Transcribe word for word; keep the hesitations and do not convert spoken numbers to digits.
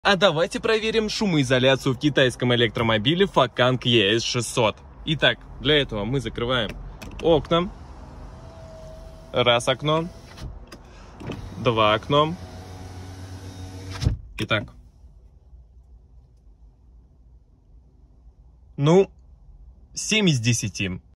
А давайте проверим шумоизоляцию в китайском электромобиле Факанг и эс шестьсот. Итак, для этого мы закрываем окна. Раз окно. Два окно. Итак. Ну, семь из десяти.